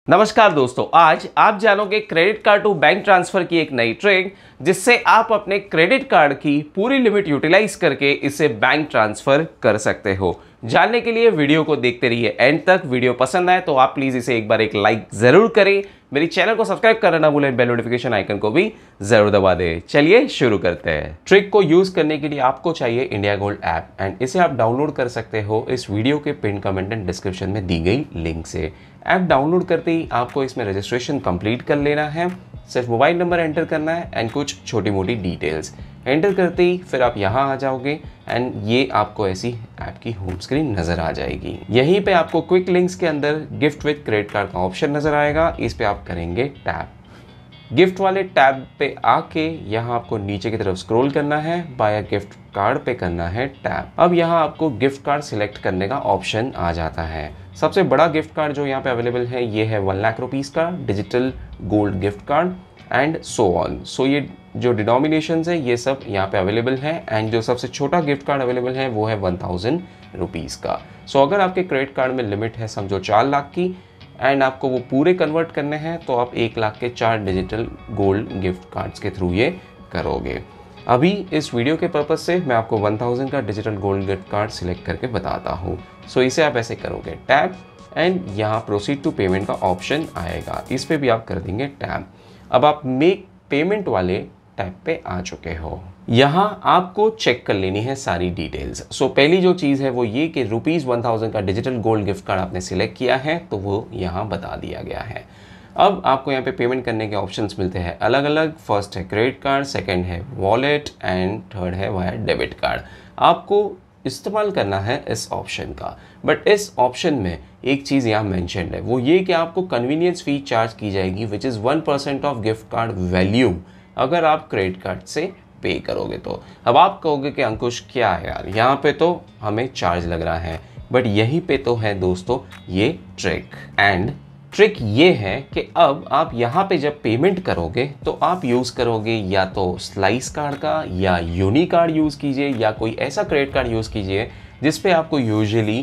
नमस्कार दोस्तों, आज आप जानोगे credit card to bank transfer की एक नई ट्रिक जिससे आप अपने क्रेडिट कार्ड की पूरी लिमिट यूटिलाइज करके इसे बैंक ट्रांसफर कर सकते हो। जानने के लिए वीडियो को देखते रहिए एंड तक। वीडियो पसंद आए तो आप प्लीज इसे एक बार एक लाइक जरूर करें। मेरी चैनल को सब्सक्राइब करना ना भूलें, बेल नोटिफिकेशन आइकन को भी जरूर दबा दें। चलिए शुरू करते हैं। ट्रिक को यूज करने के लिए आपको चाहिए इंडिया गोल्ड ऐप एंड इसे आप डाउनलोड कर सकते हो इस वीडियो के पिन कमेंट एंड डिस्क्रिप्शन में दी गई लिंक से। ऐप डाउनलोड करते ही आपको इसमें रजिस्ट्रेशन कंप्लीट कर लेना है। सिर्फ मोबाइल नंबर एंटर करना है एंड कुछ छोटी मोटी डिटेल्स एंटर करते ही फिर आप यहाँ आ जाओगे एंड ये आपको ऐसी ऐप की होम स्क्रीन नज़र आ जाएगी। यहीं पे आपको क्विक लिंक्स के अंदर गिफ्ट विद क्रेडिट कार्ड का ऑप्शन नज़र आएगा। इस पे आप करेंगे टैप। गिफ्ट वाले टैब पे आके यहाँ आपको नीचे की तरफ स्क्रॉल करना है, बाय गिफ्ट कार्ड पे करना है टैप। अब यहाँ आपको गिफ्ट कार्ड सिलेक्ट करने का ऑप्शन आ जाता है। सबसे बड़ा गिफ्ट कार्ड जो यहाँ पे अवेलेबल है ये है 1 लाख रुपीज़ का digital gold gift card and so on. So ये जो डिनोमिनेशंस है ये सब यहाँ पे अवेलेबल है एंड जो सबसे छोटा गिफ्ट कार्ड अवेलेबल है वो है 1000 रुपीज़ का। सो अगर आपके क्रेडिट कार्ड में लिमिट है समझो 4 लाख की एंड आपको वो पूरे कन्वर्ट करने हैं तो आप 1 लाख के 4 डिजिटल गोल्ड गिफ्ट कार्ड्स के थ्रू ये करोगे। अभी इस वीडियो के पर्पज़ से मैं आपको 1000 का digital gold gift card select करके बताता हूँ। सो इसे आप ऐसे करोगे टैप एंड यहाँ प्रोसीड टू पेमेंट का ऑप्शन आएगा, इस पर भी आप कर देंगे टैप। अब आप मेक पेमेंट वाले टैप पे आ चुके हो। यहाँ आपको चेक कर लेनी है सारी डिटेल्स। सो पहली जो चीज़ है वो ये कि ₹1000 का डिजिटल गोल्ड गिफ्ट कार्ड आपने सिलेक्ट किया है तो वो यहाँ बता दिया गया है। अब आपको यहाँ पे पेमेंट करने के ऑप्शंस मिलते हैं अलग अलग। फर्स्ट है क्रेडिट कार्ड, सेकंड है वॉलेट एंड थर्ड है वाया डेबिट कार्ड। आपको इस्तेमाल करना है इस ऑप्शन का, बट इस ऑप्शन में एक चीज़ यहाँ मेंशन्ड है वो ये कि आपको कन्वीनियंस फ़ी चार्ज की जाएगी which is 1% of gift card value अगर आप क्रेडिट कार्ड से पे करोगे तो। अब आप कहोगे कि अंकुश क्या है यार, यहाँ पे तो हमें चार्ज लग रहा है, बट यहीं पे तो है दोस्तों ये ट्रिक। एंड ट्रिक ये है कि अब आप यहाँ पे जब पेमेंट करोगे तो आप यूज़ करोगे या तो स्लाइस कार्ड का या यूनी कार्ड यूज़ कीजिए या कोई ऐसा क्रेडिट कार्ड यूज़ कीजिए जिस पे आपको यूजुअली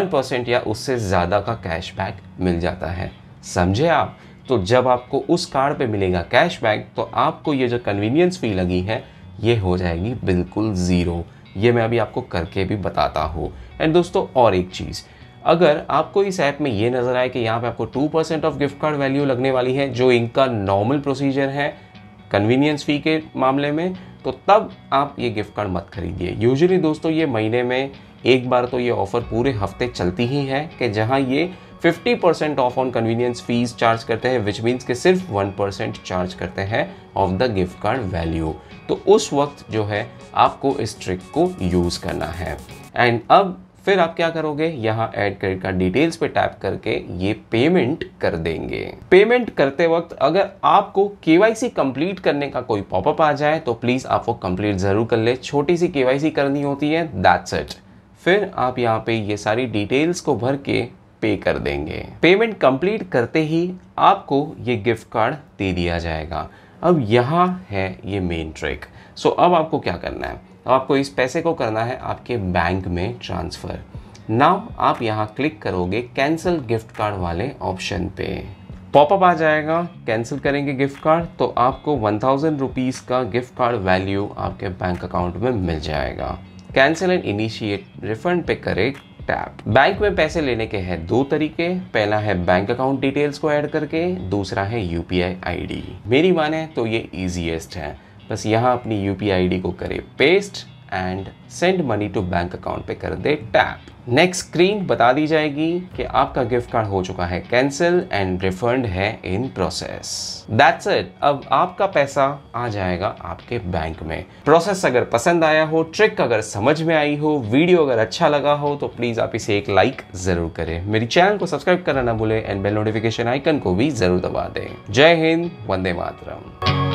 1% या उससे ज़्यादा का कैशबैक मिल जाता है। समझे आप? तो जब आपको उस कार्ड पे मिलेगा कैशबैक तो आपको ये जो कन्वीनियंस फ़ी लगी है ये हो जाएगी बिल्कुल ज़ीरो। ये मैं अभी आपको करके भी बताता हूँ। एंड दोस्तों और एक चीज़, अगर आपको इस ऐप में ये नज़र आए कि यहाँ पे आपको 2% ऑफ गिफ्ट कार्ड वैल्यू लगने वाली है जो इनका नॉर्मल प्रोसीजर है कन्वीनियंस फ़ी के मामले में, तो तब आप ये गिफ्ट कार्ड मत खरीदिए। यूजुअली दोस्तों ये महीने में एक बार तो ये ऑफ़र पूरे हफ्ते चलती ही है कि जहाँ ये 50% off on convenience fees charge करते हैं, विच मीन्स कि सिर्फ 1% चार्ज करते हैं of the gift card value. तो उस वक्त जो है आपको इस ट्रिक को यूज़ करना है। एंड अब फिर आप क्या करोगे, यहाँ ऐड क्रेडिट कार्ड डिटेल्स पे टैप करके ये पेमेंट कर देंगे। पेमेंट करते वक्त अगर आपको केवाईसी कंप्लीट करने का कोई पॉपअप आ जाए तो प्लीज़ आप वो कंप्लीट ज़रूर कर ले। छोटी सी केवाईसी करनी होती है, दैट्स इट। फिर आप यहाँ पे ये सारी डिटेल्स को भर के पे कर देंगे। पेमेंट कंप्लीट करते ही आपको ये गिफ्ट कार्ड दे दिया जाएगा। अब यहाँ है ये मेन ट्रिक। सो अब आपको क्या करना है, अब आपको इस पैसे को करना है आपके बैंक में ट्रांसफ़र। नाउ आप यहाँ क्लिक करोगे कैंसिल गिफ्ट कार्ड वाले ऑप्शन पे, पॉपअप आ जाएगा। कैंसिल करेंगे गिफ्ट कार्ड तो आपको 1000 रुपीज़ का गिफ्ट कार्ड वैल्यू आपके बैंक अकाउंट में मिल जाएगा। कैंसिल एंड इनिशिएट रिफंड पे करें टैप। बैंक में पैसे लेने के हैं दो तरीके, पहला है बैंक अकाउंट डिटेल्स को ऐड करके, दूसरा है UPI ID। मेरी माने तो ये ईजीएस्ट है। बस यहाँ अपनी UPI ID को करे paste and send money to bank account पे कर दे टैप। नेक्स्ट स्क्रीन बता दी जाएगी कि आपका गिफ्ट कार्ड हो चुका है कैंसिल एंड रिफंड है इन प्रोसेस। That's it. अब आपका पैसा आ जाएगा आपके बैंक में। प्रोसेस अगर पसंद आया हो, ट्रिक अगर समझ में आई हो, वीडियो अगर अच्छा लगा हो तो प्लीज़ आप इसे एक लाइक ज़रूर करें। मेरी चैनल को सब्सक्राइब करना ना भूलें एंड बेल नोटिफिकेशन आइकन को भी ज़रूर दबा दें। जय हिंद, वंदे मातरम।